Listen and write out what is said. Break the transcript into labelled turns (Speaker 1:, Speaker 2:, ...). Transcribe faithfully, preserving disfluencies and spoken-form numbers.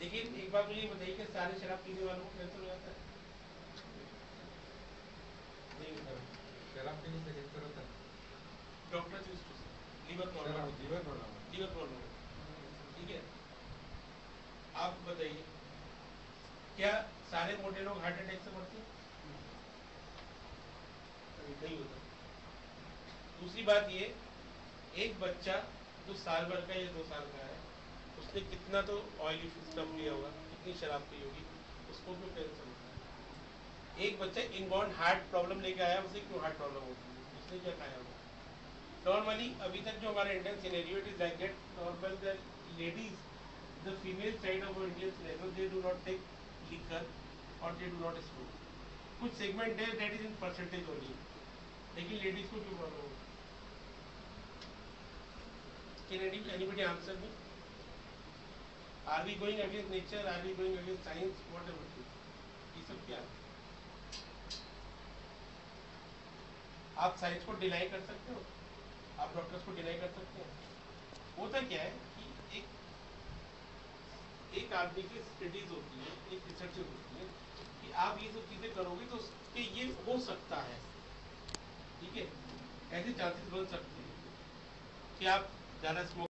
Speaker 1: लेकिन एक बात मुझे बताइए कि सारे शराब पीने वालों को कैंसर हो जाता है? नहीं होता।
Speaker 2: शराब पीने से कैंसर होता है?
Speaker 1: Doctor choose to say liver problem,
Speaker 2: liver problem
Speaker 1: liver problem ठीक है। आप बताइए क्या सारे मोटे लोग हार्ट अटैक से मरते हैं? नहीं होता। दूसरी बात ये, एक बच्चा जो साल भर का या दो साल का है, उसने कितना तो ऑयली स्टफ लिया होगा, कितनी शराब पी होगी, उसको क्यों कैंसर होता है? एक बच्चा इनबॉर्न हार्ट प्रॉब्लम लेके आया, उसे क्यों हार्ट प्रॉब्लम होती है? उसने क्या खाया होगा? नॉर्मली अभी तक जो हमारा Indian scenario it is like that, normal the ladies, the female side of Indian scenario, they do not take liquor और दे डू नॉट स्मोक। कुछ सेगमेंट है that is in percentage only, लेकिन ladies को क्यों problem होती है? Can anybody answer me? Are we going against nature? Are we going against science? Whatever it is. ये सब क्या है? आप साइंस को डिनाई कर सकते हो, आप डॉक्टर्स को डिनाई कर सकते हैं। होता क्या है कि एक एक आदमी की स्टडीज होती है, एक रिसर्च होती है कि आप ये सब चीजें करोगे तो उसके ये हो सकता है, ठीक है, ऐसे चांसेस बन सकते हैं कि आप ज़्यादा स्मोक